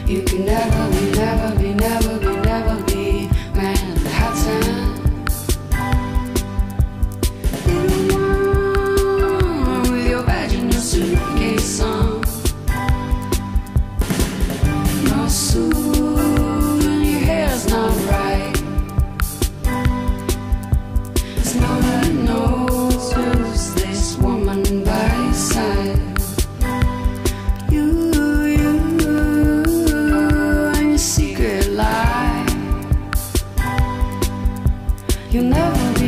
You can never be, never be, never be, never be Manhattan. Little one with your badge and your suitcase on. No suit and your hair's not right. There's no one knows who's this woman by your side. You and your secret lie. You'll never